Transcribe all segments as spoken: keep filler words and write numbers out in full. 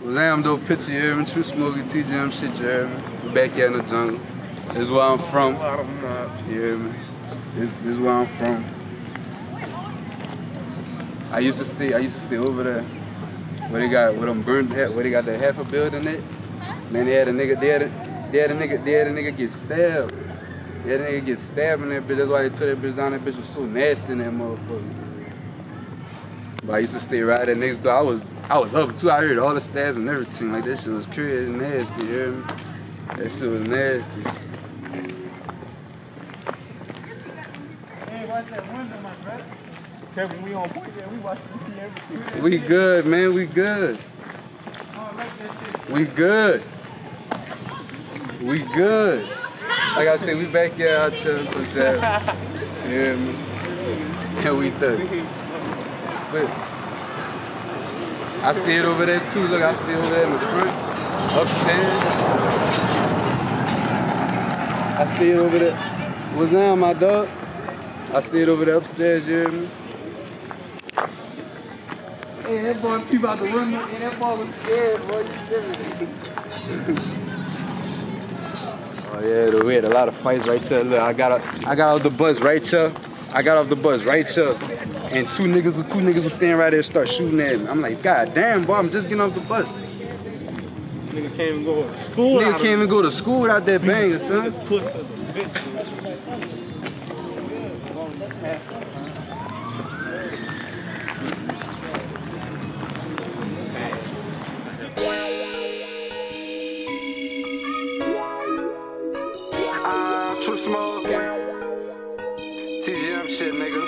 Zam dope picture, you hear me? True Smoky, T J M shit, you hear me? We back here in the jungle. This is where I'm from. You hear me? This, this is where I'm from. I used to stay, I used to stay over there. Where they got, where them burned, where they got that half a building in it. Then they had a nigga, they had a, they had a nigga, they had a nigga get stabbed. They had a nigga get stabbed in that bitch. That's why they took that bitch down. That bitch was so nasty in that motherfucker. But I used to stay right there next door. I was, I was up too. I heard all the stabs and everything. Like that shit was crazy and nasty. You hear me? That shit was nasty. Kevin, we on point there. We watching everything. We good, man. We good. We good. We good. Like I said, we back here out chilling for town. You hear me? And we thug. But I stayed over there too. Look, I stayed over there in the front, upstairs. I stayed over there. What's that, my dog? I stayed over there upstairs, you hear me? Hey, that boy peep out the window, and that boy was scared, boy. He's scared. Oh yeah, we had a lot of fights right here. Look, I got, a, I got off the bus right here. I got off the bus right here, and two niggas, two niggas were standing right there and start shooting at me. I'm like, God damn, boy, I'm just getting off the bus. Nigga can't even go to school. Nigga can't even go to school without that banger, son. True Smoke, T J M shit, nigga.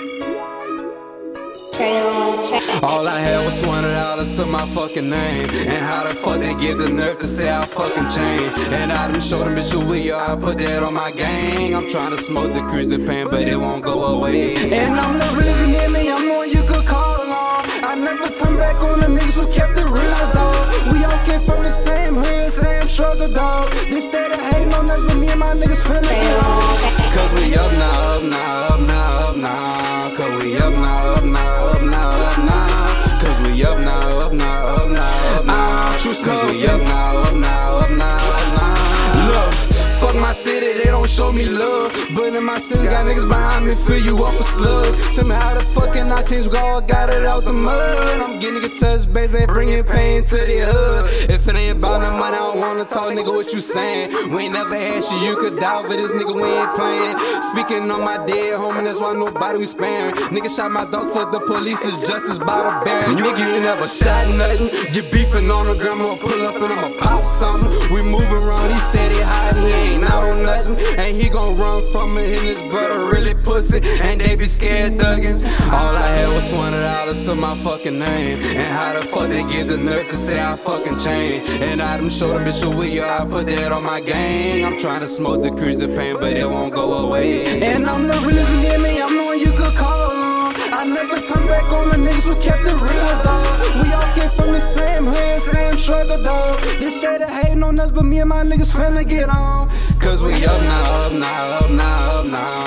All I had was twenty dollars to my fucking name. And how the fuck they get the nerve to say I fucking changed? And I done showed them bitch who we are, I put that on my gang. I'm trying to smoke, decrease the pain, but it won't go away. And I'm the reason in me, I'm the one you could call on. I never turn back on the niggas who kept it real, dog. We all came from the same hood, same struggle, dog. They started hating on us, but me and my niggas finna get on. Cause we up now, up now, up now, up now. Cause we up now, up now, up now, up now. Cause we up now, up now, up now, up now. Cause we up now, up now, up now, up now. Look, fuck my city, they don't show me love. But in my city, got niggas behind me, fill you up a slug. Tell me how the fuck can I change God, got it out the mud. I'm getting niggas touch, baby, bringing pain to the hood. If it ain't about no money, I don't wanna talk, nigga, what you saying? We ain't never had shit you could doubt, but this nigga, we ain't playing. Speaking on my dead homie, that's why nobody we sparing. Nigga shot my dog for the police, is justice by the bear. Nigga, you never shot nothing. You beefing on the gram, I'ma pull up and I'ma pop something. We move around, he steady hiding, he ain't out on nothing. And he gon' run from it, and his brother really pussy, and they be scared thuggin'. All I had was twenty dollars to my fucking name. And how the fuck they get the nerve to say I fucking changed? And I done showed them bitch who we are, I put that on my gang. I'm trying to smoke, decrease the pain, but it won't go away. And I'm the reason in me, I'm the one you could call on. I never turn back on the niggas who kept it real, dog. We all came from the same hood, same struggle, dog. They started hating on us, but me and my niggas finna get on. Cause we up now, up now, up now, up now.